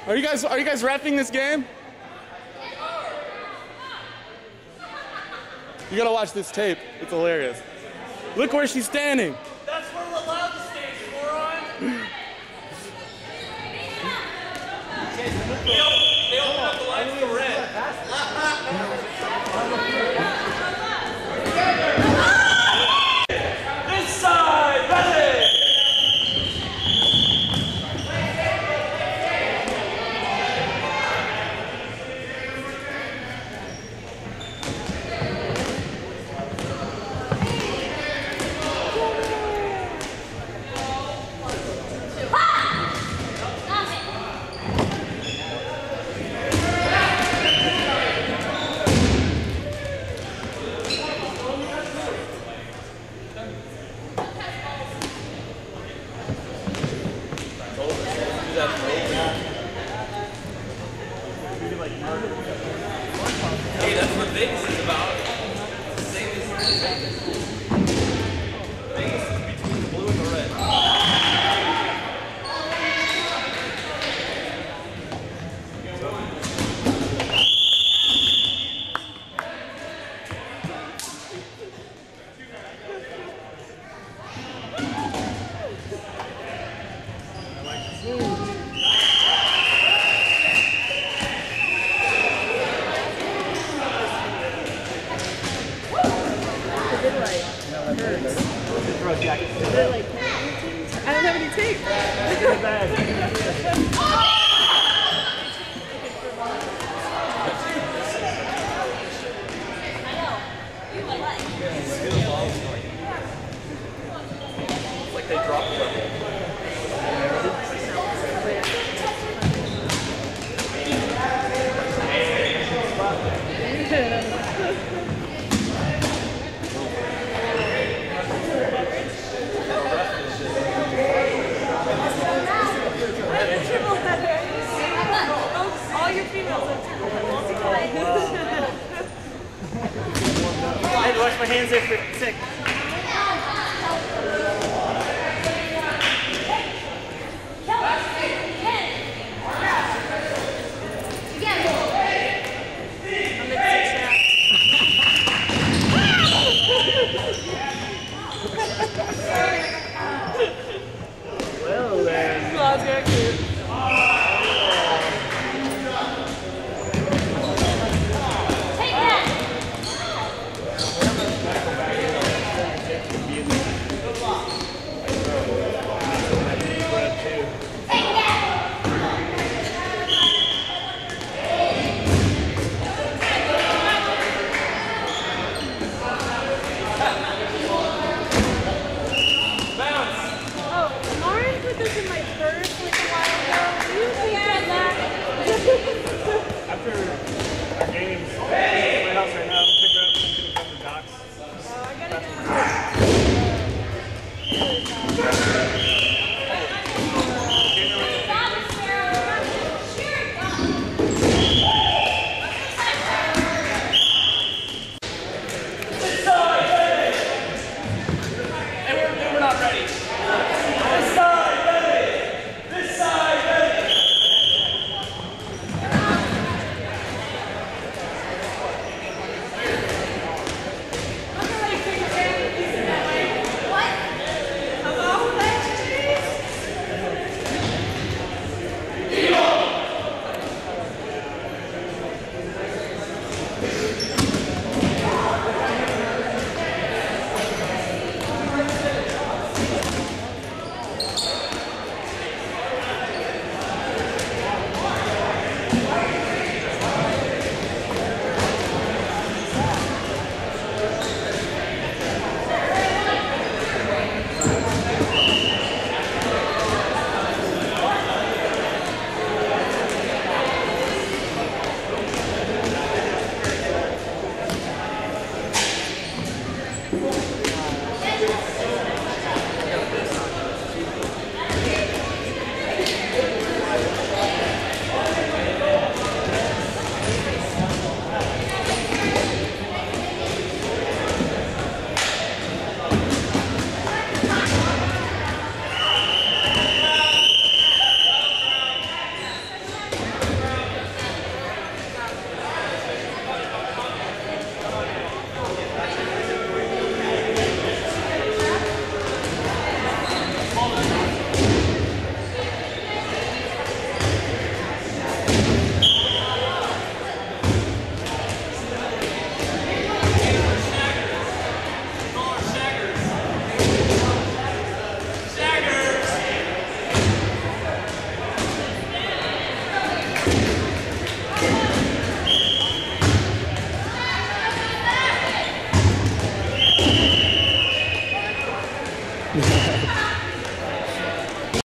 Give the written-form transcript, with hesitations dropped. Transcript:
Are you guys reffing this game? You gotta watch this tape. It's hilarious. Look where she's standing. That's where we're allowed to stand, moron. They open up the lines for red. This side, ready! Hey, that's what Vegas is about. Same as Vegas. Vegas is between the blue and the red. I don't have any tape. Look at the bag. It's like they dropped it. All your females have triple letters. I had to wash my hands there for a sec. Well then. Oh, very cute. Take that. Bye.